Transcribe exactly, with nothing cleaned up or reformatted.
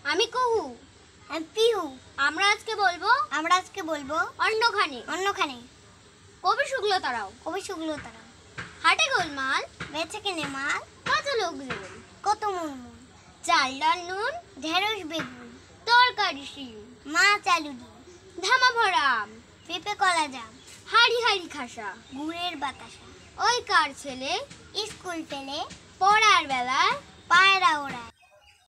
আমি কুহু। আমি পিহু। আমরা আজকে বলবো আমরা আজকে বলবো অন্যখানে। অন্যখানে। কবি শুক্লতারাও। কবি শুক্লতারা। হাটে গোলমাল, বেচে কিনে মাল, কত লোক জীবন, কত মুরমুর, চাল ডাল নুন, ঢেঁড়স বেগুন, তরকারি শিম, মাছ আলু ডিম, ধামা ভরা আম, পেঁপে কলা জাম, হাড়ি হাড়ি খাসা। গুড়ের বাতাসা, ওই কার ছেলে স্কুল পেলে পড়ার বেলায় পায়রা ওড়ায়,